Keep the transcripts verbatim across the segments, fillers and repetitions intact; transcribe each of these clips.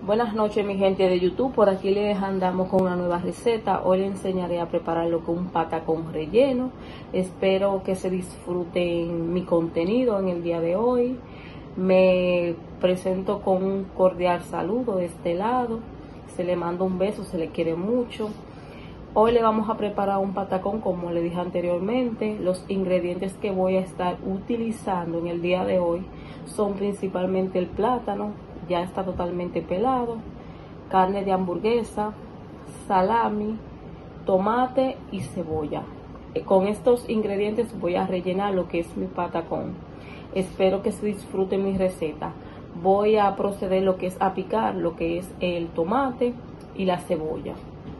Buenas noches, mi gente de YouTube. Por aquí les andamos con una nueva receta. Hoy les enseñaré a prepararlo con un patacón relleno. Espero que se disfruten mi contenido en el día de hoy. Me presento con un cordial saludo de este lado. Se le manda un beso, se le quiere mucho. Hoy le vamos a preparar un patacón, como le dije anteriormente. Los ingredientes que voy a estar utilizando en el día de hoy son principalmente el plátano, ya está totalmente pelado, carne de hamburguesa, salami, tomate y cebolla. Con estos ingredientes voy a rellenar lo que es mi patacón. Espero que se disfruten mi receta. Voy a proceder lo que es a picar lo que es el tomate y la cebolla.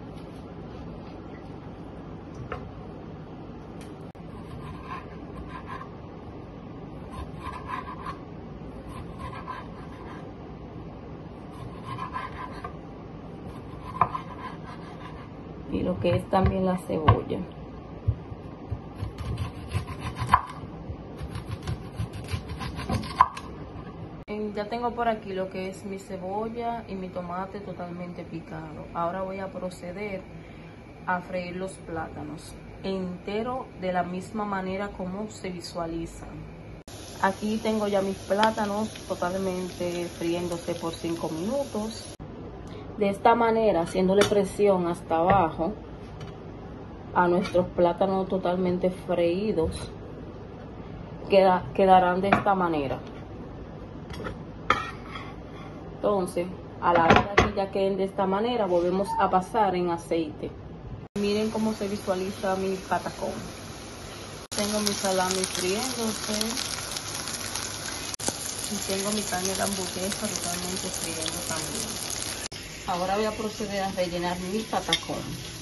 Y lo que es también la cebolla. Ya tengo por aquí lo que es mi cebolla y mi tomate totalmente picado. Ahora voy a proceder a freír los plátanos entero de la misma manera como se visualizan. Aquí tengo ya mis plátanos totalmente friéndose por cinco minutos. De esta manera, haciéndole presión hasta abajo a nuestros plátanos totalmente freídos, queda, quedarán de esta manera. Entonces, a la hora que ya queden de esta manera, volvemos a pasar en aceite. Miren cómo se visualiza mi patacón. Tengo mi salami friéndose y tengo mi carne de hamburguesa totalmente friendo también. Ahora voy a proceder a rellenar mi patacón.